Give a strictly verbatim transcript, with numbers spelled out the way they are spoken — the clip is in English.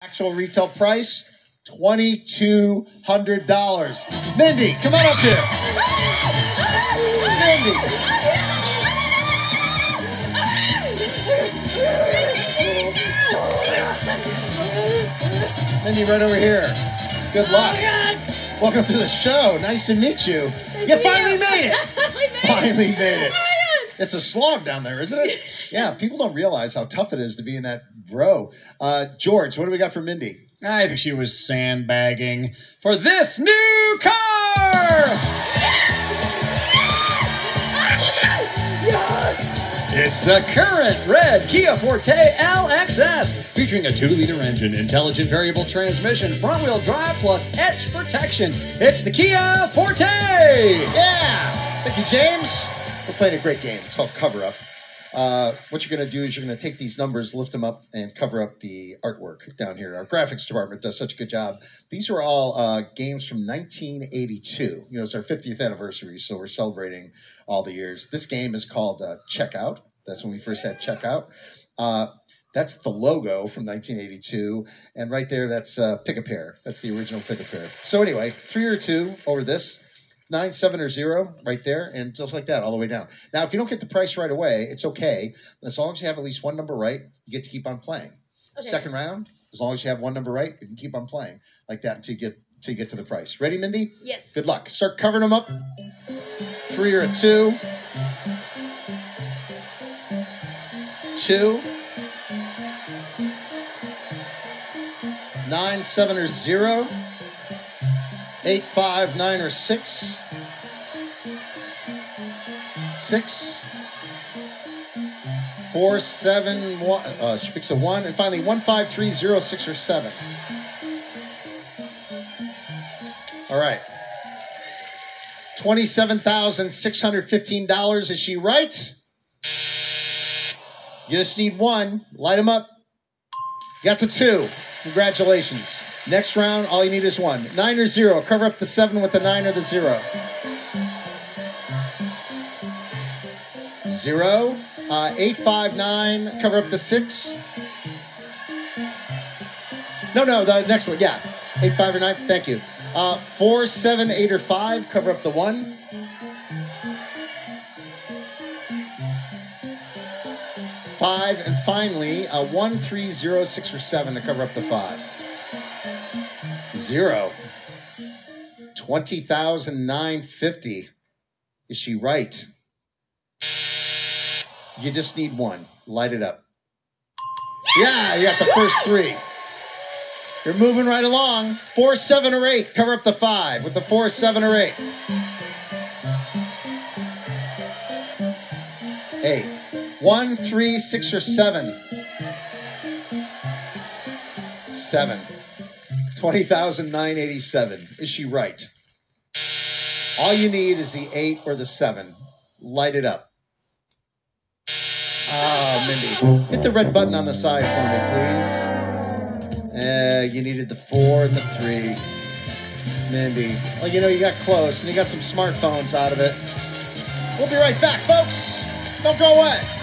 Actual retail price, twenty-two hundred dollars. Mindy, come on up here. Mindy. Mindy, right over here. Good luck. Oh, welcome to the show. Nice to meet you. Nice you to finally meet you. made it. finally made it. Oh, It's a slog down there, isn't it? Yeah, people don't realize how tough it is to be in that row. Uh, George, what do we got for Mindy? I think she was sandbagging for this new car! It's the current red Kia Forte L X S, featuring a two liter engine, intelligent variable transmission, front-wheel drive, plus edge protection. It's the Kia Forte! Yeah! Thank you, James. We're playing a great game. It's called Cover Up. Uh, what you're going to do is you're going to take these numbers, lift them up, and cover up the artwork down here. Our graphics department does such a good job. These are all uh, games from nineteen eighty-two. You know, it's our fiftieth anniversary, so we're celebrating all the years. This game is called uh, Checkout. That's when we first had Checkout. Uh, that's the logo from nineteen eighty-two. And right there, that's uh, Pick-a-Pair. That's the original Pick-a-Pair. So anyway, three or two over this. Nine, seven, or zero right there, and just like that all the way down. Now, if you don't get the price right away, it's okay. As long as you have at least one number right, you get to keep on playing. Okay. Second round, as long as you have one number right, you can keep on playing like that until you get until you get to the price. Ready, Mindy? Yes. Good luck. Start covering them up. Three or a two. Two. Nine, seven, or zero. Eight, five, nine, or six. Six. Four, seven, one. Uh, she picks a one. And finally, one, five, three, zero, six, or seven. All right. twenty-seven thousand six hundred fifteen dollars. Is she right? You just need one. Light them up. Got the two. Congratulations. Next round, all you need is one. Nine or zero. Cover up the seven with the nine or the zero. Zero. Uh, eight, five, nine. Cover up the six. No, no, the next one. Yeah. Eight, five, or nine. Thank you. Uh, four, seven, eight, or five. Cover up the one. Five, and finally, uh, one, three, zero, six, or seven to cover up the five. Zero. twenty thousand nine hundred fifty. Is she right? You just need one. Light it up. Yeah, you got the first three. You're moving right along. Four, seven, or eight. Cover up the five with the four, seven, or eight. Eight. One, three, six, or seven. Seven. twenty thousand nine hundred eighty-seven. Is she right? All you need is the eight or the seven. Light it up. Ah, Mindy. Hit the red button on the side for me, please. Uh, you needed the four and the three. Mindy. Well, you know, you got close, and you got some smartphones out of it. We'll be right back, folks. Don't go away.